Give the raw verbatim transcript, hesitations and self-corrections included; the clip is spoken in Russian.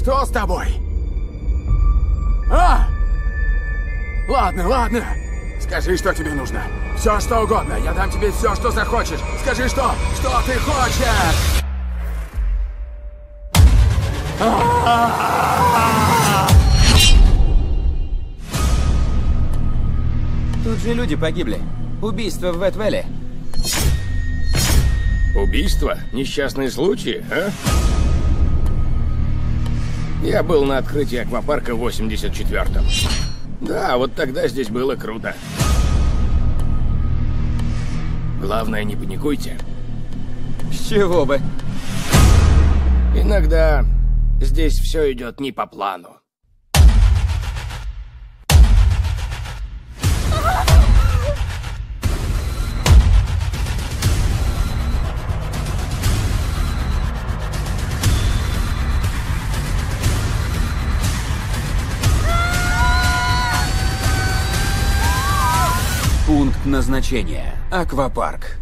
Что с тобой? А! Ладно, ладно. Скажи, что тебе нужно. Все, что угодно. Я дам тебе все, что захочешь. Скажи, что, что ты хочешь. Тут же люди погибли. Убийство в Вэт-Вэлли. Убийство? Несчастные случаи, а? Я был на открытии аквапарка в восемьдесят четвёртом. Да, вот тогда здесь было круто. Главное, не паникуйте. С чего бы? Иногда здесь все идет не по плану. Пункт назначения. Аквапарк.